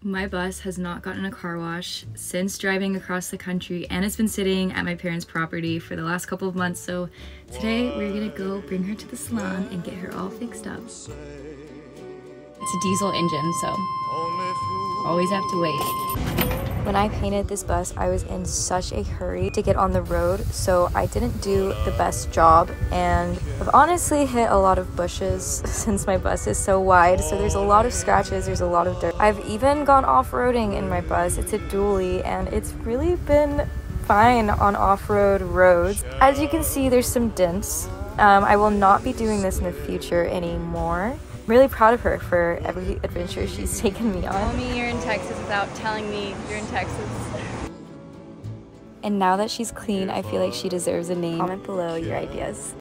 My bus has not gotten a car wash since driving across the country, and it's been sitting at my parents' property for the last couple of months, so today we're gonna go bring her to the salon and get her all fixed up. It's a diesel engine, so always have to wait. When I painted this bus, I was in such a hurry to get on the road, so I didn't do the best job, and I've honestly hit a lot of bushes since my bus is so wide, so there's a lot of scratches, there's a lot of dirt. I've even gone off-roading in my bus. It's a dually, and it's really been fine on off-road roads. As you can see, there's some dents. I will not be doing this in the future anymore. I'm really proud of her for every adventure she's taken me on. Tell me you're in Texas without telling me you're in Texas. And now that she's clean, I feel like she deserves a name. Comment below your ideas.